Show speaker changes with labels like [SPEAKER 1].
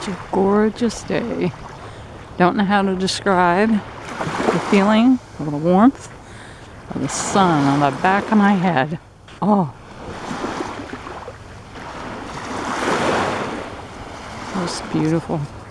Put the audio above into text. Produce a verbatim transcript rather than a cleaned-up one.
[SPEAKER 1] such a gorgeous day. Don't know how to describe the feeling of the warmth of the sun on the back of my head. Oh, it's beautiful.